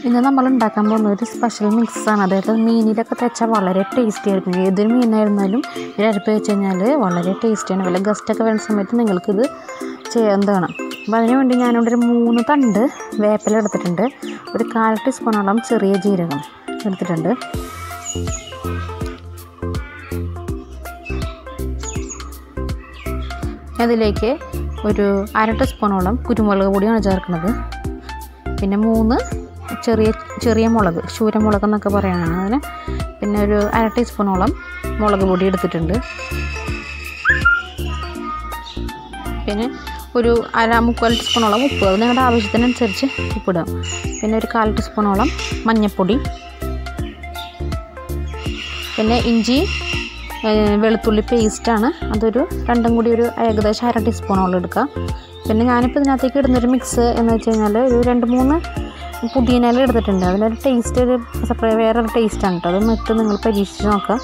ഇന്ന് നമ്മൾ ഉണ്ടാക്കാൻ പോകുന്ന ഒരു സ്പെഷ്യൽ മിക്സാണ്. അതായത് മീനിലൊക്കെ തേച്ചാൽ വളരെ ടേസ്റ്റി ആയിരിക്കും. ഏതൊരു മീനായിരുന്നാലും ഇത് അരപ്പ് വെച്ച് കഴിഞ്ഞാൽ വളരെ ടേസ്റ്റിയാണ്. വല്ല ഗസ്റ്റൊക്കെ വരുന്ന സമയത്ത് നിങ്ങൾക്കിത് ചെയ്യാവുന്നതാണ്. അപ്പോൾ അതിന് വേണ്ടി ഞാനിവിടെ ഒരു 3 തണ്ട് വേപ്പില എടുത്തിട്ടുണ്ട്. ഒരു 1/4 ടീസ്പൂണോളം ചെറിയ ജീരകം എടുത്തിട്ടുണ്ട്. അതിലേക്ക് ഒരു 1/2 ടീസ്പൂണോളം കുരുമുളക് പൊടിയാണ് ചേർക്കുന്നത്. പിന്നെ 3 ചെറിയ മുളക്, ശൂരമുളക് എന്നൊക്കെ പറയുകയാണ് അതിന്. പിന്നെ ഒരു 1/2 ടീസ്പൂണോളം മുളക് പൊടി എടുത്തിട്ടുണ്ട്. പിന്നെ ഒരു 1/4 ടീസ്പൂണോളം ഉപ്പ്, അത് നിങ്ങളുടെ ആവശ്യത്തിനനുസരിച്ച് ഉപ്പിടാം. പിന്നെ ഒരു 1/4 ടീസ്പൂണോളം മഞ്ഞൾപ്പൊടി. പിന്നെ ഇഞ്ചി വെളുത്തുള്ളി പേസ്റ്റാണ്, അതൊരു രണ്ടും കൂടി ഒരു ഏകദേശം 1/2 ടീസ്പൂണോളം എടുക്കുക. പിന്നെ ഞാനിപ്പോൾ ഇതിനകത്തേക്ക് ഇടുന്നൊരു മിക്സ് എന്ന് വെച്ച് കഴിഞ്ഞാൽ ഒരു 2-3 പുതിനയില എടുത്തിട്ടുണ്ട്. അതിനൊരു ടേസ്റ്റ്, ഒരു വേറൊരു ടേസ്റ്റാണ് കേട്ടോ. അതൊന്ന് ഇട്ട് നിങ്ങൾ പരീക്ഷിച്ച് നോക്കാം.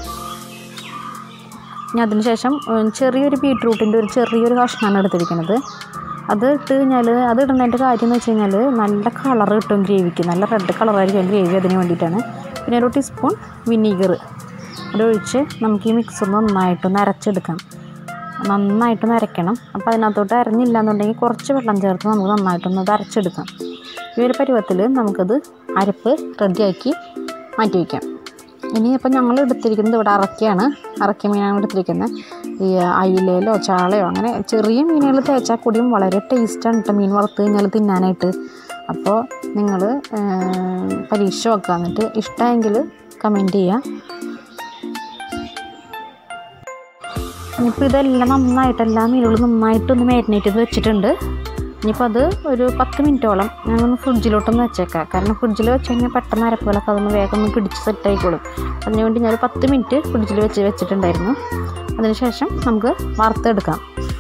ഇനി അതിന് ശേഷം ചെറിയൊരു ബീട്രൂട്ടിൻ്റെ ഒരു ചെറിയൊരു കഷ്ണമാണ് എടുത്തിരിക്കുന്നത്. അത് ഇട്ട് കഴിഞ്ഞാൽ, അത് ഇടുന്നതിൻ്റെ കാര്യം എന്ന് വെച്ച് കഴിഞ്ഞാൽ നല്ല കളർ കിട്ടും ഗ്രേവിക്ക്, നല്ല റെഡ് കളറായിരിക്കും ഗ്രേവി, അതിന് വേണ്ടിയിട്ടാണ്. പിന്നെ ഒരു ടീസ്പൂൺ വിനീഗർ അതൊഴിച്ച് നമുക്ക് ഈ മിക്സ് നന്നായിട്ടൊന്ന് അരച്ചെടുക്കാം. നന്നായിട്ടൊന്ന് അരയ്ക്കണം. അപ്പോൾ അതിനകത്തോട്ട് അരഞ്ഞില്ല എന്നുണ്ടെങ്കിൽ കുറച്ച് വെള്ളം ചേർത്ത് നമുക്ക് നന്നായിട്ടൊന്ന് അരച്ചെടുക്കാം. ഈ ഒരു പരുവത്തിൽ നമുക്കത് അരപ്പ് റെഡിയാക്കി മാറ്റി വയ്ക്കാം. ഇനിയിപ്പോൾ ഞങ്ങൾ എടുത്തിരിക്കുന്നത് ഇവിടെ അറക്കിയ മീനാണ് എടുത്തിരിക്കുന്നത്. ഈ അയിലയിലോ ചാളയോ അങ്ങനെ ചെറിയ മീനുകൾ തേച്ചാൽ കൂടിയും വളരെ ടേസ്റ്റാണ് കേട്ടോ മീൻ വറുത്ത് കഴിഞ്ഞാൽ തിന്നാനായിട്ട്. അപ്പോൾ നിങ്ങൾ പരീക്ഷിച്ച് നോക്കുക. എന്നിട്ട് ഇഷ്ടമെങ്കിൽ കമൻറ്റ് ചെയ്യുക. ഇനിയിപ്പോൾ ഇതെല്ലാം എല്ലാ മീനുകളും നന്നായിട്ടൊന്ന് മാരിനേറ്റ് ചെയ്ത് വെച്ചിട്ടുണ്ട്. ഇനിയിപ്പോൾ അത് ഒരു 10 മിനിറ്റോളം ഞാനൊന്ന് ഫ്രിഡ്ജിലോട്ടൊന്ന് വെച്ചേക്കാം. കാരണം ഫ്രിഡ്ജിൽ വെച്ച് കഴിഞ്ഞാൽ പെട്ടെന്ന് അരപ്പുകളൊക്കെ അതൊന്ന് വേഗം ഒന്ന് പിടിച്ച് സെറ്റായിക്കോളും. അതിനുവേണ്ടി ഞാൻ 10 മിനിറ്റ് ഫ്രിഡ്ജിൽ വെച്ചിട്ടുണ്ടായിരുന്നു. അതിനുശേഷം നമുക്ക് വറുത്തെടുക്കാം.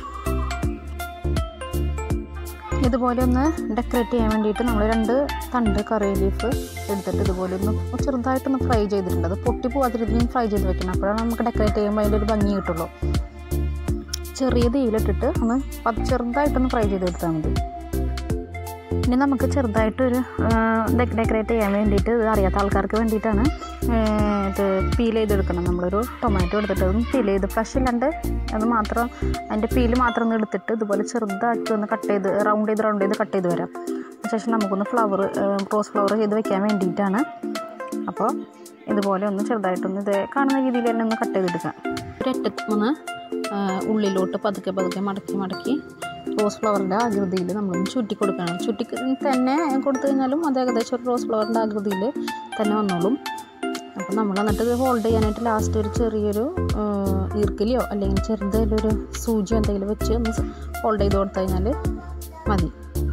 ഇതുപോലെ ഒന്ന് ഡെക്കറേറ്റ് ചെയ്യാൻ വേണ്ടിയിട്ട് നമ്മൾ 2 തണ്ട് കറി ലീഫ് എടുത്തിട്ട് ഇതുപോലെ ഒന്ന് ചെറുതായിട്ടൊന്ന് ഫ്രൈ ചെയ്തിട്ടുണ്ട്. അത് പൊട്ടി പോകാതിരിക്കും ഫ്രൈ ചെയ്ത് വെക്കണം. അപ്പോഴാണ് നമുക്ക് ഡെക്കറേറ്റ് ചെയ്യുമ്പോൾ അതിൻ്റെ ഒരു ഭംഗി കിട്ടുള്ളൂ. ചെറിയ തീയിലിട്ടിട്ട് ഒന്ന് ചെറുതായിട്ടൊന്ന് ഫ്രൈ ചെയ്തെടുത്താൽ മതി. ഇനി നമുക്ക് ചെറുതായിട്ടൊരു ഡെക്കറേറ്റ് ചെയ്യാൻ വേണ്ടിയിട്ട്, ഇത് അറിയാത്ത ആൾക്കാർക്ക് വേണ്ടിയിട്ടാണ്, ഇത് പീൽ ചെയ്തെടുക്കണം. നമ്മളൊരു ടൊമാറ്റോ എടുത്തിട്ട് ഒന്ന് പീൽ ചെയ്ത്, ഫ്രഷ് ഇല്ലാണ്ട് അത് മാത്രം അതിൻ്റെ പീല് മാത്രം ഒന്ന് എടുത്തിട്ട് ഇതുപോലെ ചെറുതാക്കി ഒന്ന് കട്ട് ചെയ്ത് റൗണ്ട് ചെയ്ത് കട്ട് ചെയ്ത് വരാം. അതിനുശേഷം നമുക്കൊന്ന് റോസ് ഫ്ലവർ ചെയ്ത് വെക്കാൻ വേണ്ടിയിട്ടാണ്. അപ്പോൾ ഇതുപോലെ ഒന്ന് ചെറുതായിട്ടൊന്ന് ഇത് കാണുന്ന രീതിയിൽ തന്നെ ഒന്ന് കട്ട് ചെയ്തെടുക്കാം. ഒരറ്റത്തൊന്ന് ഉള്ളിലോട്ട് പതുക്കെ മടക്കി റോസ് ഫ്ലവറിൻ്റെ ആകൃതിയിൽ നമ്മളൊന്ന് ചുറ്റി കൊടുക്കണം. ചുറ്റി തന്നെ കൊടുത്തു കഴിഞ്ഞാലും അത് ഏകദേശം ഒരു റോസ് ഫ്ലവറിൻ്റെ ആകൃതിയിൽ തന്നെ വന്നോളും. അപ്പോൾ നമ്മൾ എന്നിട്ട് ഇത് ഹോൾഡ് ചെയ്യാനായിട്ട് ലാസ്റ്റ് ഒരു ചെറിയൊരു ഈർക്കിലിയോ അല്ലെങ്കിൽ ചെറുതൊരു സൂചിയോ എന്തെങ്കിലും വെച്ച് ഒന്ന് ഹോൾഡ് ചെയ്ത് കൊടുത്തു കഴിഞ്ഞാൽ മതി.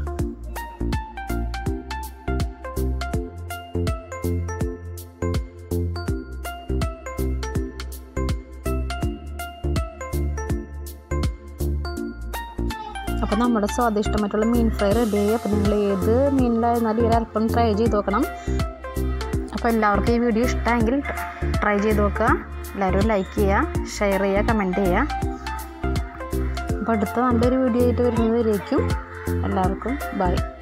അപ്പോൾ നമ്മുടെ സ്വാദിഷ്ടമായിട്ടുള്ള മീൻ ഫ്രൈ റെഡിയായി. അപ്പോൾ നിങ്ങൾ ഏത് മീനിലായിരുന്നാലും ഈ അല്പം ട്രൈ ചെയ്ത് നോക്കണം. അപ്പോൾ എല്ലാവർക്കും ഈ വീഡിയോ ഇഷ്ടമെങ്കിൽ ട്രൈ ചെയ്ത് നോക്കുക. എല്ലാവരും ലൈക്ക് ചെയ്യുക, ഷെയർ ചെയ്യുക, കമൻറ്റ് ചെയ്യുക. അപ്പോൾ അടുത്ത നല്ലൊരു വീഡിയോ ആയിട്ട് വരുന്നതിലേക്കും എല്ലാവർക്കും ബൈ.